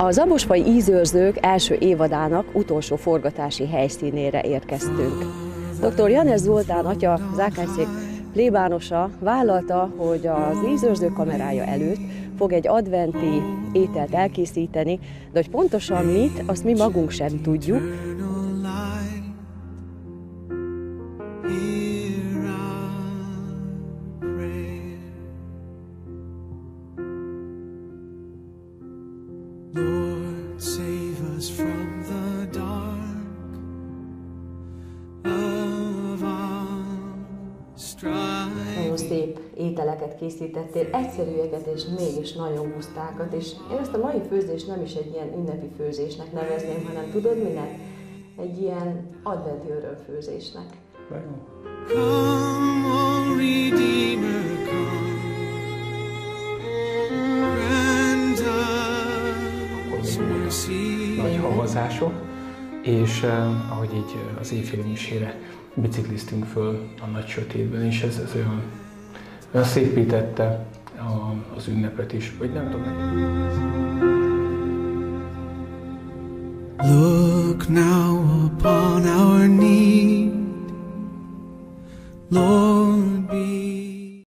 A Zabosfai ízőrzők első évadának utolsó forgatási helyszínére érkeztünk. Dr. Janez Zoltán atya, zákályszék plébánosa vállalta, hogy az ízőrző kamerája előtt fog egy adventi ételt elkészíteni, de hogy pontosan mit, azt mi magunk sem tudjuk. Nagyon szép ételeket készítettél, egyszerűeket és mégis nagyon pusztákat, és én ezt a mai főzést nem is egy ilyen ünnepi főzésnek nevezném, hanem tudod minek? Egy ilyen adventi örömfőzésnek. Come on, Redeemer, come. Nagy havazások, és ahogy így az éjféli misére bicikliztünk föl a nagy sötétben, és ez olyan szépítette az ünnepet is, vagy nem tudom. Look now upon our need, Lord.